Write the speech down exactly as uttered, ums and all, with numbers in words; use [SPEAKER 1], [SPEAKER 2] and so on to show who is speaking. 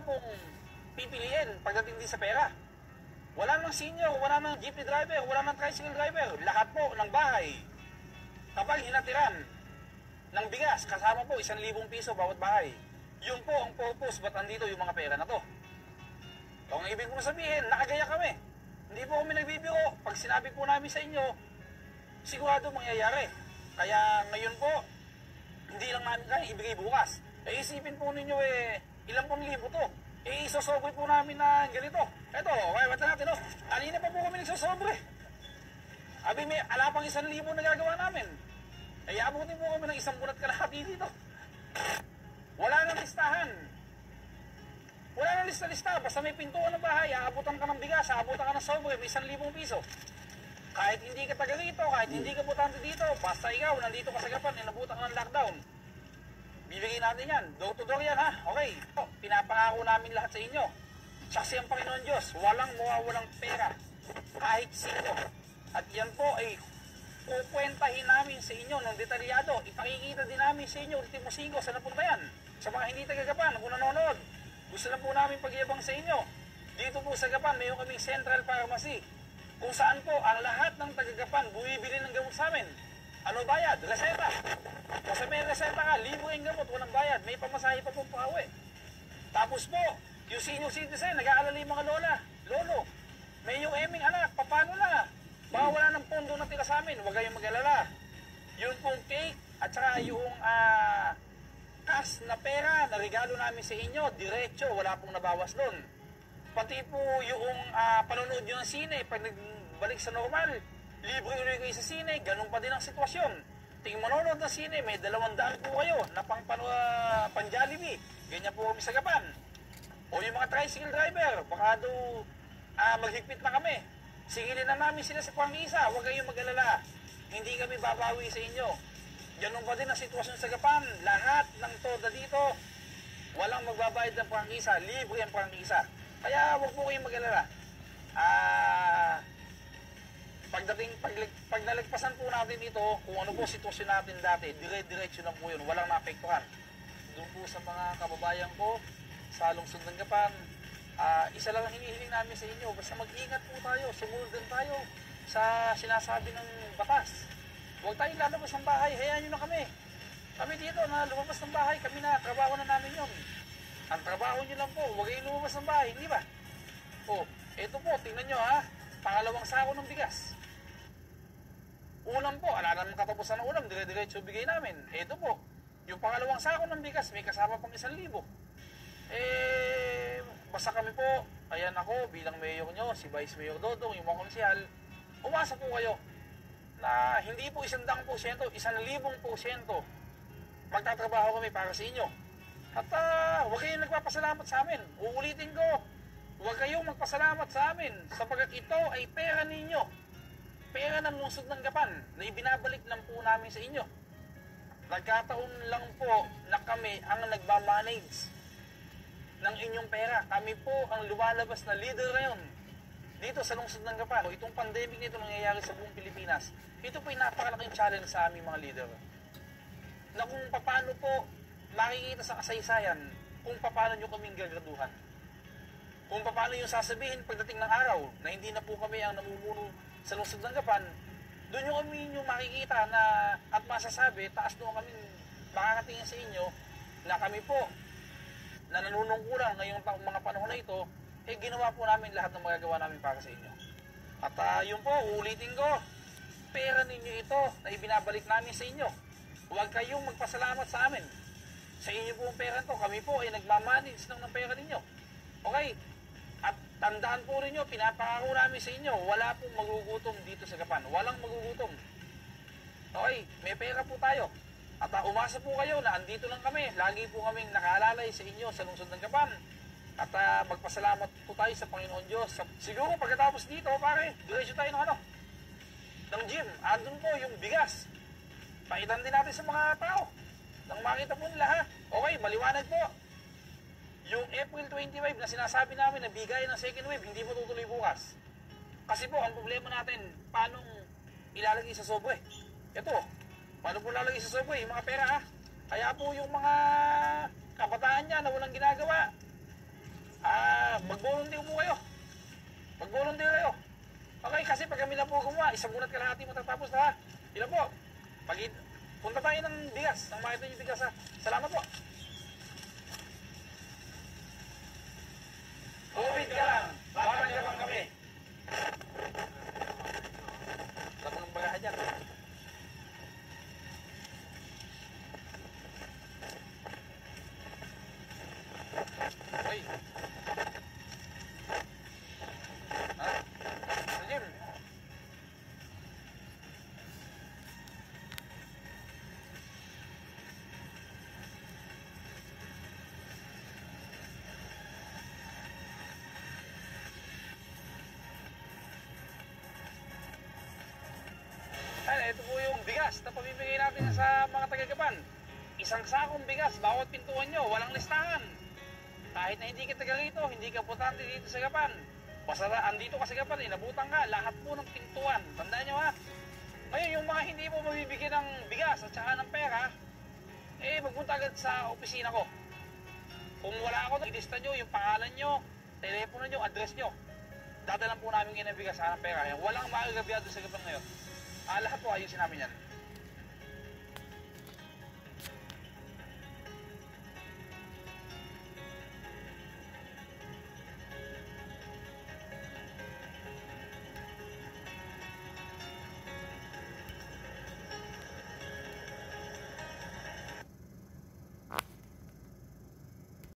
[SPEAKER 1] pong pipiliin pagdating din sa pera. Wala nang senior, wala nang jeepney driver, wala nang tricycle driver. Lahat po ng bahay, kapag hinatiran ng bigas, kasama po isang libong piso bawat bahay. Yun po ang purpose ba't andito yung mga pera na to. So, ang ibig ko sabihin, nakagaya kami. Hindi po kami nagbibiro. Pag sinabi po namin sa inyo, sigurado mangyayari. Kaya ngayon po, hindi lang namin kaya ibigay bukas. E isipin po ninyo eh, ilang pong libo to. E isosobre po namin na ganito. Eto, okay, wata natin o. Alina pa po kami nagsosobre. Abi may ala pang isang libo na gagawa namin. E abutin po kami ng isang bunat kalahati dito. Wala nang listahan. Wala nang lista-lista. Basta may pintuan ng bahay, aabutan ka ng bigas, aabutan ka ng sobre, may isang libong piso. Kahit hindi ka taga rito, kahit hindi ka butante dito, basta ikaw, nandito ka sa Gapan, inabutan ka ng lockdown. Bibigyan natin yan. Door to door yan ha. Okay. Pinapangako namin lahat sa inyo. Saksi ang Panginoon Diyos, walang mawawalang pera. Kahit sino. At yan po ay kukwentahin namin sa inyo ng detalyado. Ipakikita din namin sa inyo, ultimo singko, saan napunta yan. Sa mga hindi taga Gapan, kung nanonood, gusto na po namin pagyabang sa inyo. Dito po sa Gapan, mayroon kaming Central Pharmacy. Kung saan po ang lahat ng taga Gapan bumibili ng gamot sa amin. Ano bayad? Reseta. Kasi may reseta ka, libre yung gamot, walang bayad. May pamasahe pa pong pauwi. Tapos po, yung senior citizen, nag-aalala yung mga lola, lolo. May yung eming anak, papano na? Baka wala ng pondo na tira sa amin, huwag kayong mag-alala. Yung pong cake, at saka yung uh, cash na pera na regalo namin sa inyo, diretso, wala pong nabawas doon. Pati po yung uh, panonood nyo ng sine, pag nagbalik sa normal, libre ulit kayo sa sine, ganun pa din ang sitwasyon. Ting manonood ng sine, may dalawang daan po kayo na pang uh, pan-Jollibee. Ganyan po kami sa Gapan. O yung mga tricycle driver, baka daw uh, maghigpit na kami. Singilin na namin sila sa pangisa, huwag kayong mag-alala. Hindi kami babawi sa inyo. Ganun pa din ang sitwasyon sa Gapan. Lahat ng toda dito, walang magbabayad ng pangisa, libre ang pangisa. Kaya huwag po kayong mag-alala. Ah... Uh, Pagdating, pag, pag nalagpasan po natin ito, kung ano po sitwasyon natin dati, dire-diretso lang po yun, walang naapektuhan. Doon po sa mga kababayan ko, sa lungsod ng Gapan, uh, isa lang ang hinihiling namin sa inyo, basta mag-ingat po tayo, sumunod din tayo sa sinasabi ng batas. Huwag tayong lalabas ng bahay, hayaan nyo na kami. Kami dito na lumabas ng bahay, kami na, trabaho na namin yun. Ang trabaho nyo lang po, huwag kayong lumabas ng bahay, hindi ba? O, eto po, tingnan nyo ha, pangalawang sako ng bigas. Ulam po, ala naman katapusan ng ulam, dire-diretso bigay namin. Ito po, yung pangalawang sako ng bigas, may kasama pang isang libo. Eh, basta kami po, ayan ako, bilang mayor nyo, si Vice Mayor Dodong, yung mga konsyal, umasa po kayo na hindi po isang daang porsyento, isang libong porsyento magtatrabaho kami para sa inyo. At uh, huwag kayong nagpapasalamat sa amin. Uulitin ko, huwag kayong magpasalamat sa amin sapagkat ito ay pera ninyo. Pera ng lungsod ng Gapan na ibinabalik lang po namin sa inyo. Nagkataon lang po na kami ang nagmamanage ng inyong pera. Kami po ang lumalabas na leader ngayon dito sa lungsod ng Gapan. Itong pandemic nito nangyayari sa buong Pilipinas, ito po ay napakalaking challenge sa aming mga leader. Na kung paano po makikita sa kasaysayan kung paano nyo kaming gagraduhan. Kung paano yung sasabihin pagdating ng araw na hindi na po kami ang namumuno sa lungsod ng Gapan, doon yung kami yung makikita na at masasabi, taas doon kami makakatingin sa inyo na kami po na nanunungkulan ngayong mga panahon na ito, eh ginawa po namin lahat ng magagawa namin para sa inyo. At uh, yun po, uulitin ko, pera ninyo ito na ibinabalik namin sa inyo. Huwag kayong magpasalamat sa amin. Sa inyo po ang pera ito, kami po ay nagmamanage ng, ng pera ninyo. Okay? At tandaan po rin nyo, pinapangako namin sa inyo, wala pong magugutom dito sa Gapan. Walang magugutom. Okay, may pera po tayo. At uh, umasa po kayo na andito lang kami. Lagi po kaming nakaalalay sa inyo sa lungsod ng Gapan. At uh, magpasalamat po tayo sa Panginoon Diyos. Siguro pagkatapos dito, pare, diretso tayo ng ano? Ng gym. Andun po yung bigas. Pakitan din natin sa mga tao. Nang makita po nila ha. Okay, maliwanag po. Yung April twenty-five na sinasabi namin na bigay ng second wave, hindi mo tutuloy bukas. Kasi po, ang problema natin, paano ilalagay sa sobre? Ito, paano po lalagay sa sobre? Yung mga pera ha. Kaya po yung mga kabataan niya na walang ginagawa, mag-volunteer kayo. Okay, kasi pag kami na po gumawa, isang bulat kalahati matatapos na ha. Ilan po? Pag punta tayo ng bigas, ng makita yung bigas ha. Salamat po. Covid ka lang, bakit ka bang kami? Sabi ng bagahe dyan. Ay. Ha? Sa gym. Ay, ito po yung bigas na pamimigay natin sa mga taga-Gapan. Isang sakong bigas, bawat pintuan nyo, walang listahan. Kahit na hindi ka taga rito, hindi ka putante dito sa Gapan. Basta andito ka sa Gapan, inabutan ka, lahat po ng pintuan. Tandaan nyo ha. Ngayon, yung mga hindi po mabibigyan ng bigas at saka ng pera, eh, magpunta agad sa opisina ko. Kung wala ako, ilista nyo yung pangalan nyo, telepono nyo, address nyo. Dadalan po namin kayo ng bigas at ng pera. Walang magagabiado sa Gapan ngayon. Ah, lahat po ayusin namin yan.